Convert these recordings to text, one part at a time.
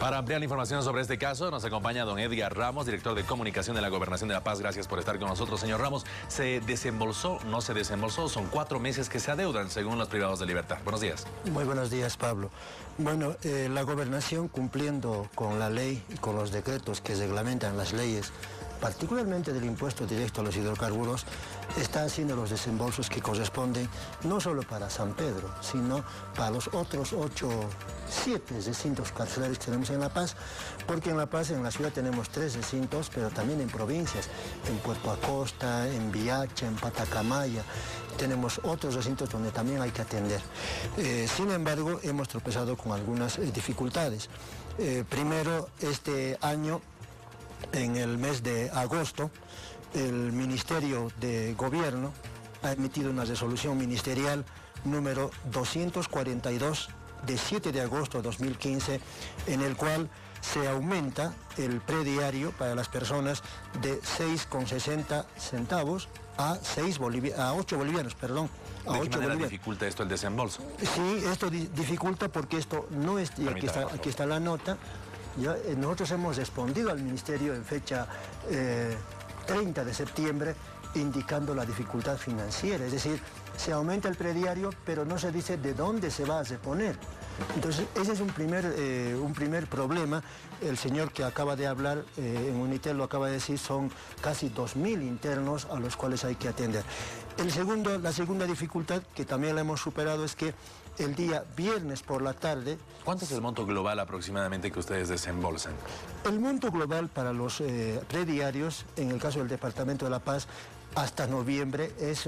Para ampliar la información sobre este caso, nos acompaña don Edgar Ramos, director de comunicación de la Gobernación de La Paz. Gracias por estar con nosotros, señor Ramos. ¿Se desembolsó? ¿No se desembolsó? Son 4 meses que se adeudan, según los privados de libertad. Buenos días. Muy buenos días, Pablo. Bueno, la Gobernación, cumpliendo con la ley y con los decretos que reglamentan las leyes, particularmente del impuesto directo a los hidrocarburos, está haciendo los desembolsos que corresponden no solo para San Pedro, sino para los otros 7 recintos carcelarios que tenemos en La Paz, porque en La Paz, en la ciudad, tenemos 3 recintos, pero también en provincias, en Puerto Acosta, en Viacha, en Patacamaya, tenemos otros recintos donde también hay que atender. Sin embargo, hemos tropezado con algunas dificultades. Primero, este año, en el mes de agosto, el Ministerio de Gobierno ha emitido una resolución ministerial número 242 de 7 de agosto de 2015, en el cual se aumenta el prediario para las personas de 6,60 centavos a 8 bolivianos, perdón. ¿De qué manera dificulta esto el desembolso? Sí, esto dificulta porque esto no es, y aquí está la nota. Ya, nosotros hemos respondido al Ministerio en fecha 30 de septiembre indicando la dificultad financiera, es decir, se aumenta el prediario, pero no se dice de dónde se va a reponer. Entonces, ese es un primer problema. El señor que acaba de hablar en Unitel lo acaba de decir, son casi 2.000 internos a los cuales hay que atender. La segunda dificultad, que también la hemos superado, es que el día viernes por la tarde... ¿Cuánto es el monto global aproximadamente que ustedes desembolsan? El monto global para los prediarios, en el caso del Departamento de La Paz, hasta noviembre es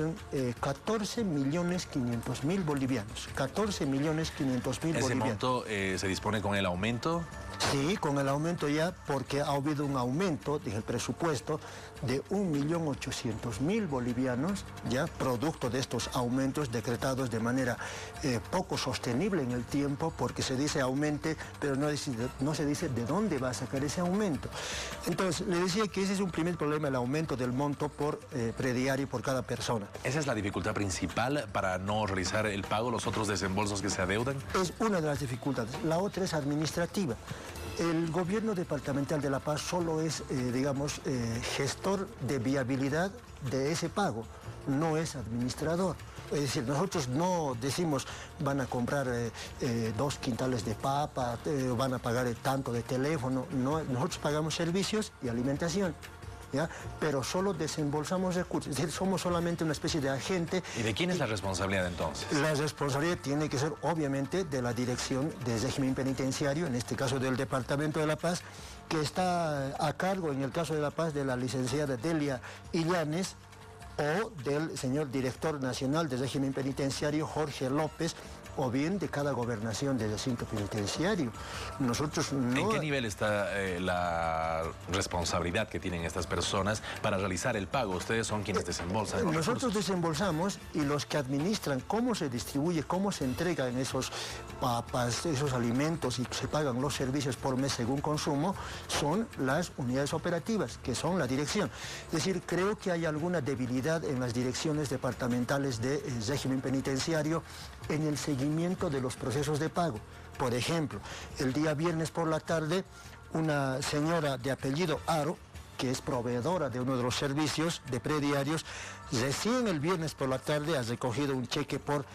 14.500.000 bolivianos. 14.500.000 bolivianos. ¿Ese monto se dispone con el aumento? Sí, con el aumento ya, porque ha habido un aumento del presupuesto de 1.800.000 bolivianos, ya producto de estos aumentos decretados de manera poco sostenible en el tiempo, porque se dice aumente, pero no se dice de dónde va a sacar ese aumento. Entonces, le decía que ese es un primer problema, el aumento del monto por prediario por cada persona. ¿Esa es la dificultad principal para no realizar el pago, los otros desembolsos que se adeudan? Es una de las dificultades. La otra es administrativa. El gobierno departamental de La Paz solo es, gestor de viabilidad de ese pago, no es administrador. Es decir, nosotros no decimos van a comprar 2 quintales de papa, van a pagar tanto de teléfono, no, nosotros pagamos servicios y alimentación. ¿Ya? Pero solo desembolsamos recursos, es decir, somos solamente una especie de agente. ¿Y de quién es la responsabilidad entonces? La responsabilidad tiene que ser obviamente de la Dirección de Régimen Penitenciario, en este caso del Departamento de La Paz, que está a cargo, en el caso de La Paz, de la licenciada Delia Illanes, o del señor Director Nacional de Régimen Penitenciario, Jorge López, o bien de cada gobernación de recinto penitenciario. Nosotros no... ¿En qué nivel está la responsabilidad que tienen estas personas para realizar el pago? Ustedes son quienes desembolsan. Nosotros desembolsamos, y los que administran cómo se distribuye, cómo se entregan esos papas, esos alimentos y se pagan los servicios por mes según consumo, son las unidades operativas, que son la dirección. Es decir, creo que hay alguna debilidad en las direcciones departamentales de régimen penitenciario en el seguimiento de los procesos de pago. Por ejemplo, el día viernes por la tarde, una señora de apellido Aro, que es proveedora de uno de los servicios de prediarios, recién el viernes por la tarde ha recogido un cheque por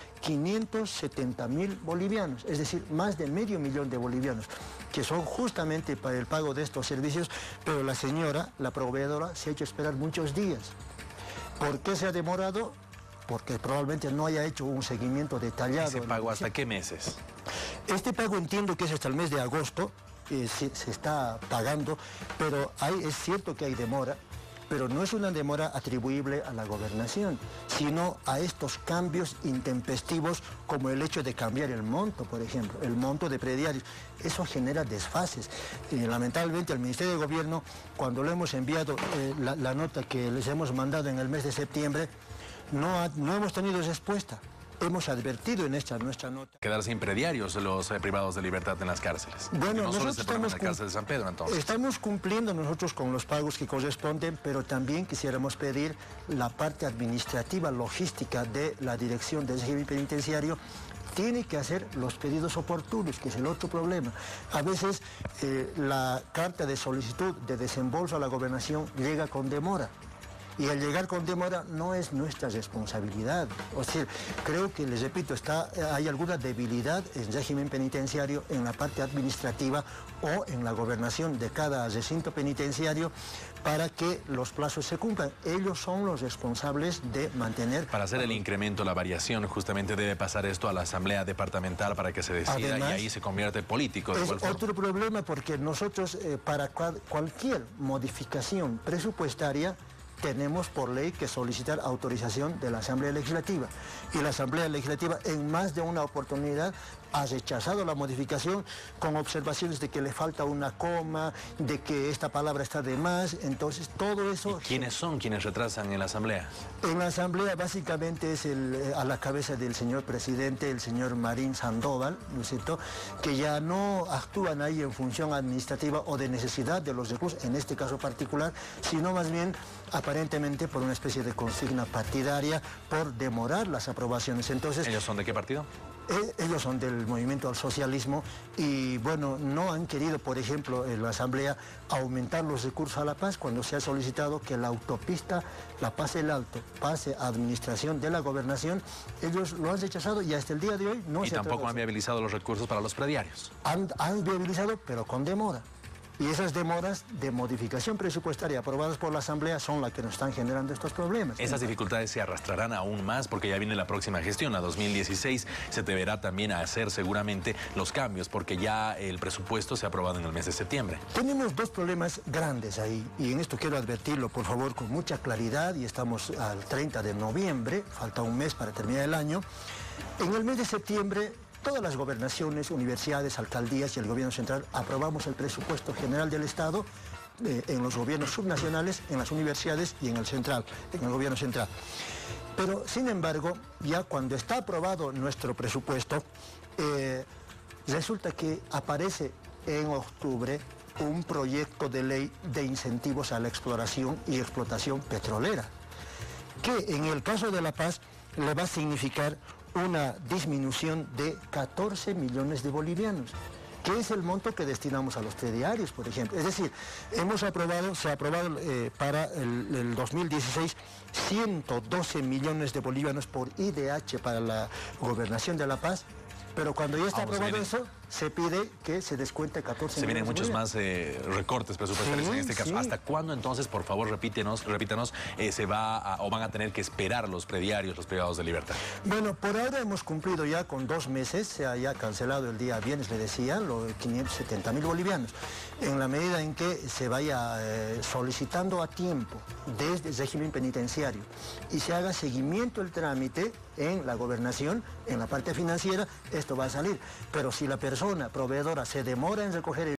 570.000 bolivianos, es decir, más de medio millón de bolivianos, que son justamente para el pago de estos servicios, pero la señora, la proveedora, se ha hecho esperar muchos días. ¿Por qué se ha demorado? Porque probablemente no haya hecho un seguimiento detallado. ¿Ese pago hasta qué meses? Este pago entiendo que es hasta el mes de agosto, se está pagando, pero es cierto que hay demora, pero no es una demora atribuible a la gobernación, sino a estos cambios intempestivos, como el hecho de cambiar el monto, por ejemplo, el monto de prediarios. Eso genera desfases. Lamentablemente el Ministerio de Gobierno, cuando le hemos enviado la nota que les hemos mandado en el mes de septiembre, no hemos tenido respuesta. Hemos advertido en nuestra nota. Quedar sin prediarios los privados de libertad en las cárceles. Bueno, no solo nosotros en la cárcel de San Pedro, entonces. Estamos cumpliendo nosotros con los pagos que corresponden, pero también quisiéramos pedir la parte administrativa, logística de la Dirección de Régimen Penitenciario tiene que hacer los pedidos oportunos, que es el otro problema. A veces la carta de solicitud de desembolso a la gobernación llega con demora. Y al llegar con demora no es nuestra responsabilidad. O sea, creo que, les repito, hay alguna debilidad en el régimen penitenciario, en la parte administrativa o en la gobernación de cada recinto penitenciario para que los plazos se cumplan. Ellos son los responsables de mantener... Para hacer el incremento, la variación, justamente debe pasar esto a la Asamblea Departamental para que se decida. Además, y ahí se convierte político. Es otro problema porque nosotros, para cualquier modificación presupuestaria, tenemos por ley que solicitar autorización de la Asamblea Legislativa. Y la Asamblea Legislativa en más de una oportunidad ha rechazado la modificación con observaciones de que le falta una coma, de que esta palabra está de más. Entonces todo eso... ¿Y quiénes son quienes retrasan en la Asamblea? En la Asamblea básicamente es a la cabeza del señor presidente, el señor Marín Sandoval, ¿no es cierto?, que ya no actúan ahí en función administrativa o de necesidad de los recursos, en este caso particular, sino más bien aparentemente por una especie de consigna partidaria, por demorar las aprobaciones. Entonces, ¿ellos son de qué partido? Ellos son del movimiento al socialismo y, bueno, no han querido, por ejemplo, en la Asamblea aumentar los recursos a La Paz cuando se ha solicitado que la autopista La Paz-El Alto pase a administración de la gobernación. Ellos lo han rechazado y hasta el día de hoy no se ha... Y tampoco han viabilizado los recursos para los prediarios. Han viabilizado, pero con demora. Y esas demoras de modificación presupuestaria aprobadas por la Asamblea son las que nos están generando estos problemas. Esas dificultades se arrastrarán aún más porque ya viene la próxima gestión, la 2016. Se deberá también hacer seguramente los cambios porque ya el presupuesto se ha aprobado en el mes de septiembre. Tenemos dos problemas grandes ahí y en esto quiero advertirlo, por favor, con mucha claridad, y estamos al 30 de noviembre, falta un mes para terminar el año. En el mes de septiembre, todas las gobernaciones, universidades, alcaldías y el gobierno central aprobamos el presupuesto general del Estado en los gobiernos subnacionales, en las universidades y en el central, en el gobierno central. Pero, sin embargo, ya cuando está aprobado nuestro presupuesto, resulta que aparece en octubre un proyecto de ley de incentivos a la exploración y explotación petrolera, que en el caso de La Paz le va a significar una disminución de 14 millones de bolivianos, que es el monto que destinamos a los prediarios, por ejemplo. Es decir, se ha aprobado para el 2016 112 millones de bolivianos por IDH para la gobernación de La Paz, pero cuando ya está aprobado eso, se pide que se descuente 14 millones. Se vienen muchos más recortes presupuestarios en este caso. ¿Hasta cuándo entonces, por favor, repítanos, se va o van a tener que esperar los prediarios, los privados de libertad? Bueno, por ahora hemos cumplido ya con 2 meses, se ha ya cancelado el día viernes, le decía, los 570.000 bolivianos. En la medida en que se vaya solicitando a tiempo desde el régimen penitenciario y se haga seguimiento del trámite en la gobernación, en la parte financiera, esto va a salir. Pero si la persona proveedora se demora en recoger el